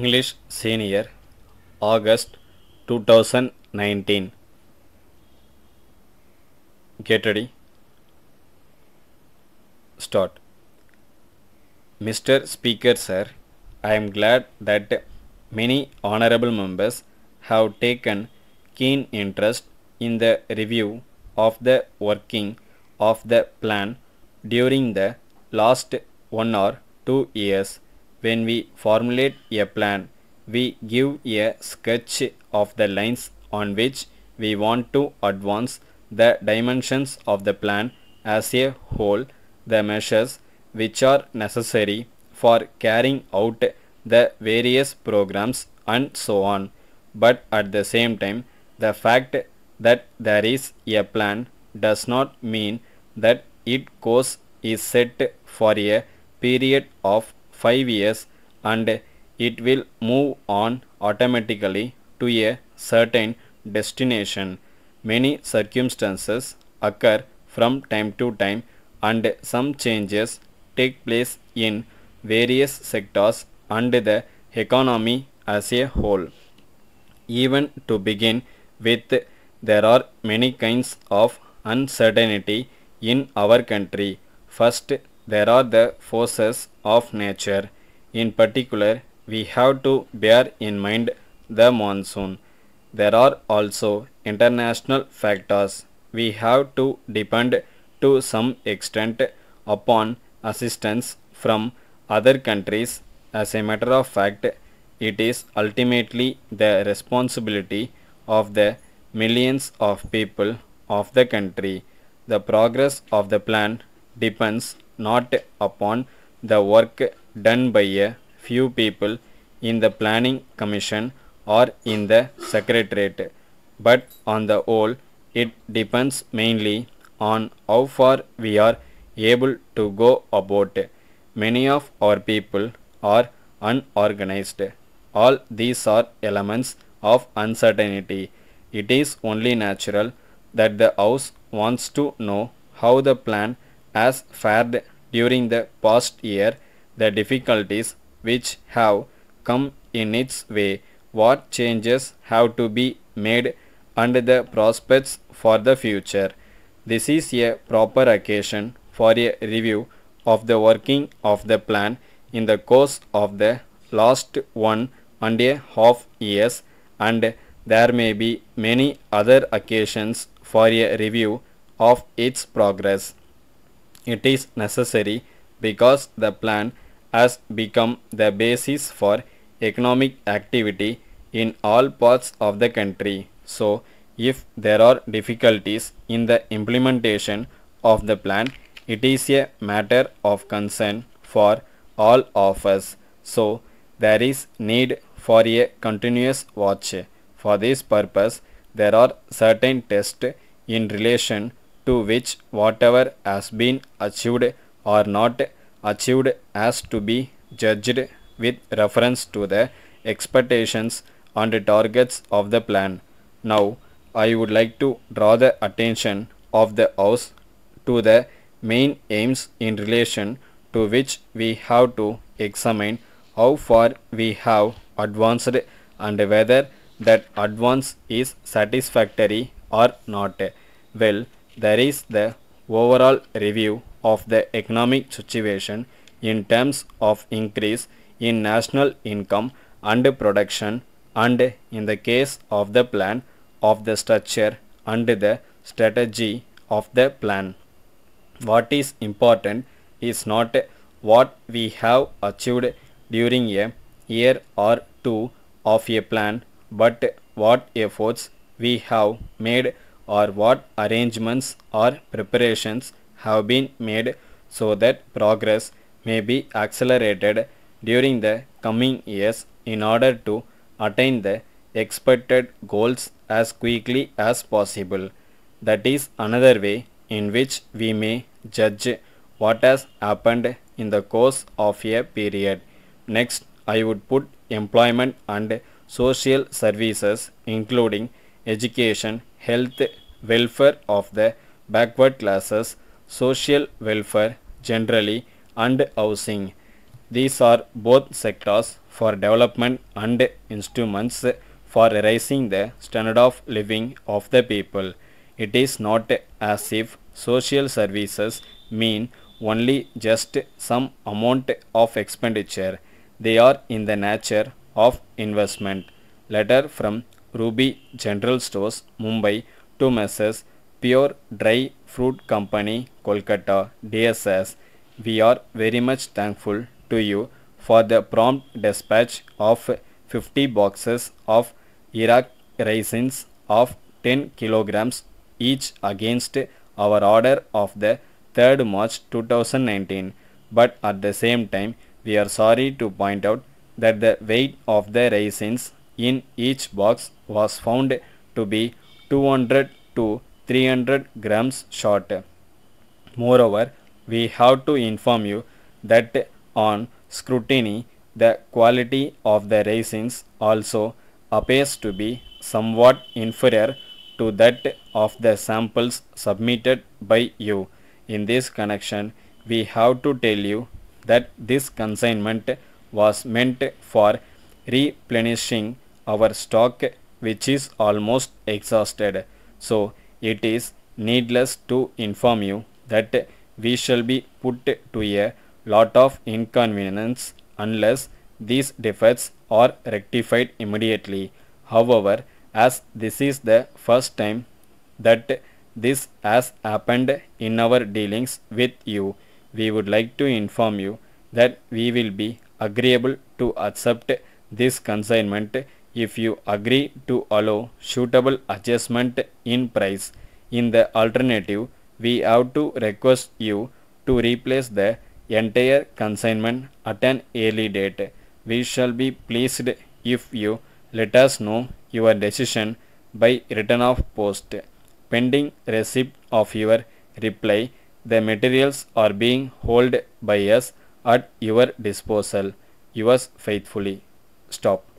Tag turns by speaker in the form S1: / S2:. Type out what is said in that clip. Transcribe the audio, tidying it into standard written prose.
S1: English Senior, August 2019. Get ready. Start. Mr. Speaker, sir, I am glad that many honorable members have taken keen interest in the review of the working of the plan during the last 1 or 2 years. When we formulate a plan, we give a sketch of the lines on which we want to advance the dimensions of the plan as a whole, the measures which are necessary for carrying out the various programs and so on. But at the same time, the fact that there is a plan does not mean that its course is set for a period of 5 years and it will move on automatically to a certain destination. Many circumstances occur from time to time and some changes take place in various sectors and the economy as a whole. Even to begin with, there are many kinds of uncertainty in our country. First, there are the forces of nature. In particular, we have to bear in mind the monsoon. There are also international factors. We have to depend to some extent upon assistance from other countries. As a matter of fact, it is ultimately the responsibility of the millions of people of the country. The progress of the plan depends not upon the work done by a few people in the planning commission or in the secretariat, but on the whole it depends mainly on how far we are able to go about. Many of our people are unorganized. All these are elements of uncertainty. It is only natural that the House wants to know how the plan has fared during the past year, the difficulties which have come in its way, what changes have to be made, and the prospects for the future. This is a proper occasion for a review of the working of the plan in the course of the last 1.5 years, and there may be many other occasions for a review of its progress. It is necessary because the plan has become the basis for economic activity in all parts of the country. So, if there are difficulties in the implementation of the plan, it is a matter of concern for all of us. So, there is need for a continuous watch. For this purpose, there are certain tests in relation to which whatever has been achieved or not achieved has to be judged with reference to the expectations and targets of the plan. Now, I would like to draw the attention of the House to the main aims in relation to which we have to examine how far we have advanced and whether that advance is satisfactory or not. Well, there is the overall review of the economic situation in terms of increase in national income and production, and in the case of the plan, of the structure and the strategy of the plan. What is important is not what we have achieved during a year or two of a plan, but what efforts we have made or what arrangements or preparations have been made so that progress may be accelerated during the coming years in order to attain the expected goals as quickly as possible. That is another way in which we may judge what has happened in the course of a period. Next, I would put employment and social services, including education, health, welfare of the backward classes, social welfare generally, and housing. These are both sectors for development and instruments for raising the standard of living of the people. It is not as if social services mean only just some amount of expenditure. They are in the nature of investment. Letter from Ruby General Stores, Mumbai to Messrs. Pure Dry Fruit Company, Kolkata, DSS. We are very much thankful to you for the prompt dispatch of 50 boxes of Iraq raisins of 10 kilograms each against our order of the 3rd March 2019. But at the same time, we are sorry to point out that the weight of the raisins in each box was found to be 200 to 300 grams short. Moreover, we have to inform you that on scrutiny, the quality of the raisins also appears to be somewhat inferior to that of the samples submitted by you. In this connection, we have to tell you that this consignment was meant for replenishing our stock, which is almost exhausted. So, it is needless to inform you that we shall be put to a lot of inconvenience unless these defects are rectified immediately. However, as this is the first time that this has happened in our dealings with you, we would like to inform you that we will be agreeable to accept this consignment if you agree to allow suitable adjustment in price. In the alternative, we have to request you to replace the entire consignment at an early date. We shall be pleased if you let us know your decision by return of post. Pending receipt of your reply, the materials are being held by us at your disposal. Yours faithfully. Stop.